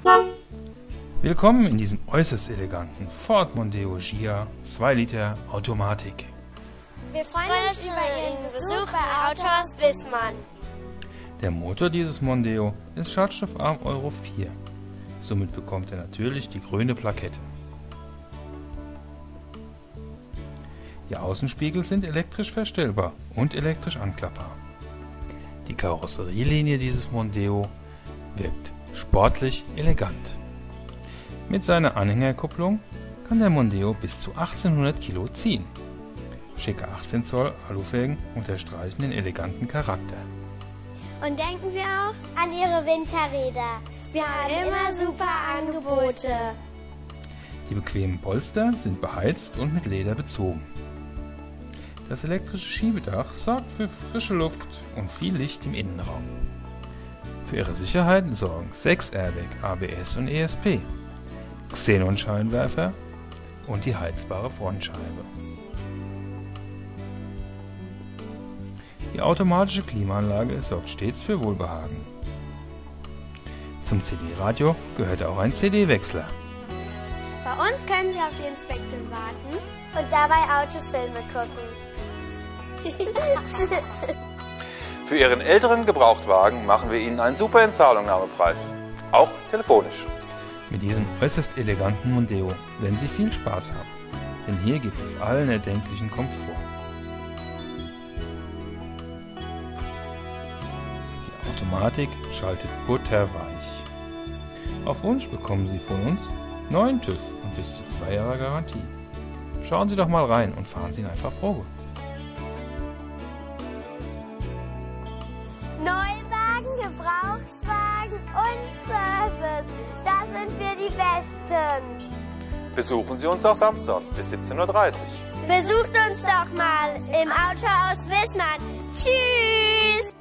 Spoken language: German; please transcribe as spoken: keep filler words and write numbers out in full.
Willkommen in diesem äußerst eleganten Ford Mondeo Gia zwei Liter Automatik. Wir freuen uns über Ihren Besuch bei Autohaus Wissmann. Der Motor dieses Mondeo ist schadstoffarm Euro vier. Somit bekommt er natürlich die grüne Plakette. Die Außenspiegel sind elektrisch verstellbar und elektrisch anklappbar. Die Karosserielinie dieses Mondeo wirkt sportlich elegant. Mit seiner Anhängerkupplung kann der Mondeo bis zu achtzehnhundert Kilo ziehen. Schicke achtzehn Zoll Alufelgen unterstreichen den eleganten Charakter. Und denken Sie auch an Ihre Winterräder. Wir haben immer super Angebote. Die bequemen Polster sind beheizt und mit Leder bezogen. Das elektrische Schiebedach sorgt für frische Luft und viel Licht im Innenraum. Für Ihre Sicherheit sorgen sechs Airbag, A B S und E S P, Xenon-Scheinwerfer und die heizbare Frontscheibe. Die automatische Klimaanlage sorgt stets für Wohlbehagen. Zum C D-Radio gehört auch ein C D-Wechsler. Bei uns können Sie auf die Inspektion warten und dabei Autofilme gucken. Für Ihren älteren Gebrauchtwagen machen wir Ihnen einen super Entzahlungnahmepreis, auch telefonisch. Mit diesem äußerst eleganten Mondeo werden Sie viel Spaß haben, denn hier gibt es allen erdenklichen Komfort. Die Automatik schaltet butterweich. Auf Wunsch bekommen Sie von uns neuen TÜV und bis zu zwei Jahre Garantie. Schauen Sie doch mal rein und fahren Sie ihn einfach Probe. Neuwagen, Gebrauchswagen und Service. Da sind wir die Besten. Besuchen Sie uns auch samstags bis siebzehn Uhr dreißig. Besucht uns doch mal im Autohaus Wissmann. Tschüss!